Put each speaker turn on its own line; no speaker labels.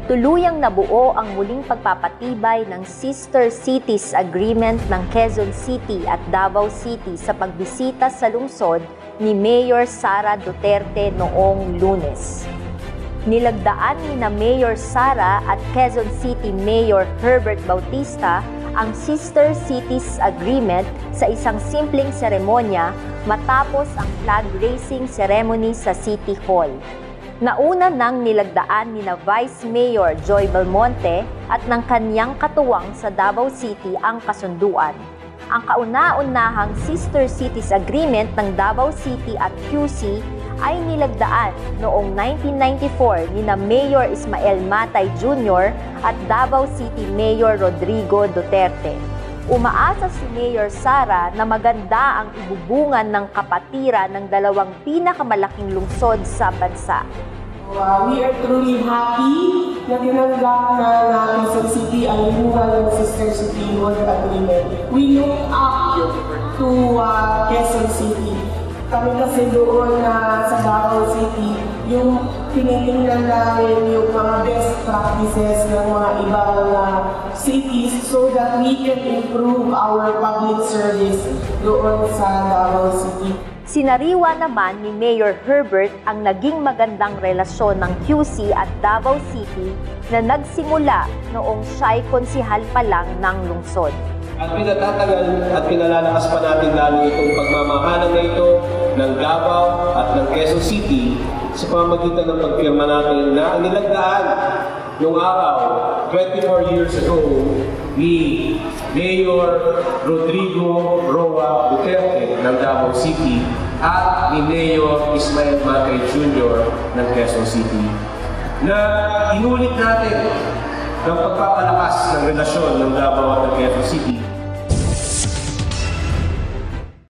tuluyang nabuo ang muling pagpapatibay ng Sister Cities Agreement ng Quezon City at Davao City sa pagbisita sa lungsod ni Mayor Sara Duterte noong Lunes. Nilagdaan ni Mayor Sara at Quezon City Mayor Herbert Bautista ang Sister Cities Agreement sa isang simpleng seremonya matapos ang flag raising ceremony sa City Hall. Nauna nang nilagdaan ni Vice Mayor Joy Belmonte at ng kanyang katuwang sa Davao City ang kasunduan. Ang kauna-unahang Sister Cities Agreement ng Davao City at QC ay nilagdaan noong 1994 ni Mayor Ismael Matay Jr. at Davao City Mayor Rodrigo Duterte. Umaasa si Mayor Sara na maganda ang ibubungan ng kapatiran ng dalawang pinakamalaking lungsod sa bansa.
We are truly happy na tinanggap na Quezon City ang renewal ng Sister City World Agreement. We look up to Quezon City. Kami kasi doon sa Davao City, yung tinitingnan namin yung mga best practices ng mga ibang cities so that we can improve our public service doon sa Davao City.
Sinariwa naman ni Mayor Herbert ang naging magandang relasyon ng QC at Davao City na nagsimula noong siya'y konsihal pa lang ng lungsod.
At pinatatagal at pinalalakas pa natin lalo itong pagmamahalan na ito ng Davao at ng Quezon City sa pamamagitan ng pagpirma natin na nilagdaan noong araw, 24 years ago, ni Mayor Rodrigo Roa Duterte ng Davao City at ni Mayor Ismael Matay Jr. ng Quezon City na inulit natin ng pagpapalakas ng relasyon ng Davao at ng Quezon City.